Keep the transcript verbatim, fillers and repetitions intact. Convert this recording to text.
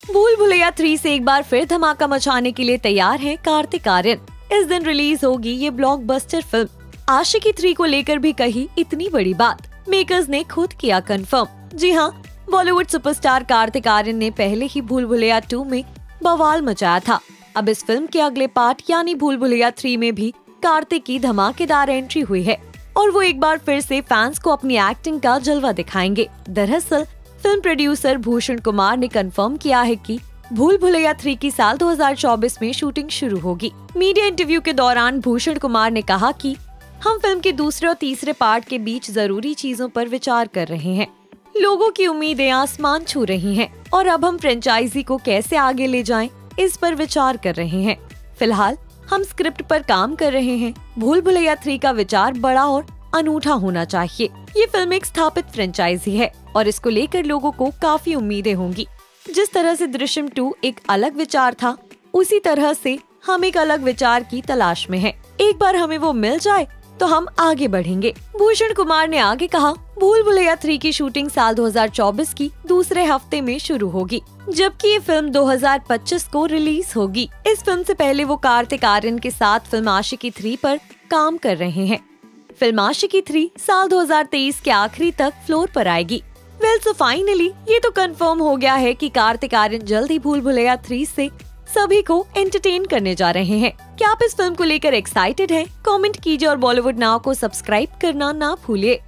भूल भुलैया थ्री से एक बार फिर धमाका मचाने के लिए तैयार है कार्तिक आर्यन। इस दिन रिलीज होगी ये ब्लॉकबस्टर फिल्म। आशिकी थ्री को लेकर भी कही इतनी बड़ी बात, मेकर्स ने खुद किया कंफर्म। जी हाँ, बॉलीवुड सुपरस्टार कार्तिक आर्यन ने पहले ही भूल भुलैया टू में बवाल मचाया था। अब इस फिल्म के अगले पार्ट यानी भूल भुलैया थ्री में भी कार्तिक की धमाकेदार एंट्री हुई है और वो एक बार फिर से फैंस को अपनी एक्टिंग का जलवा दिखाएंगे। दरअसल फिल्म प्रोड्यूसर भूषण कुमार ने कंफर्म किया है कि भूल भुलैया थ्री की साल दो हज़ार चौबीस में शूटिंग शुरू होगी। मीडिया इंटरव्यू के दौरान भूषण कुमार ने कहा कि हम फिल्म के दूसरे और तीसरे पार्ट के बीच जरूरी चीजों पर विचार कर रहे हैं। लोगों की उम्मीदें आसमान छू रही हैं और अब हम फ्रेंचाइजी को कैसे आगे ले जाएं, इस पर विचार कर रहे हैं। फिलहाल हम स्क्रिप्ट पर काम कर रहे हैं। भूल भुलैया थ्री का विचार बड़ा और अनूठा होना चाहिए। ये फिल्म एक स्थापित फ्रेंचाइजी है और इसको लेकर लोगों को काफी उम्मीदें होंगी। जिस तरह से दृश्यम टू एक अलग विचार था, उसी तरह से हम एक अलग विचार की तलाश में हैं। एक बार हमें वो मिल जाए तो हम आगे बढ़ेंगे। भूषण कुमार ने आगे कहा, भूल भुलैया थ्री की शूटिंग साल दो हज़ार चौबीस की दूसरे हफ्ते में शुरू होगी, जबकि ये फिल्म दो हज़ार पच्चीस को रिलीज होगी। इस फिल्म से पहले वो कार्तिक आर्यन के साथ फिल्म आशिकी थ्री पर काम कर रहे हैं। फिल्म आशिकी थ्री साल दो हज़ार तेईस के आखिरी तक फ्लोर पर आएगी। वेल सो फाइनली ये तो कंफर्म हो गया है कि कार्तिक आर्यन जल्द ही भूल भुलैया थ्री से सभी को एंटरटेन करने जा रहे हैं। क्या आप इस फिल्म को लेकर एक्साइटेड हैं? कमेंट कीजिए और बॉलीवुड नाउ को सब्सक्राइब करना ना भूलिए।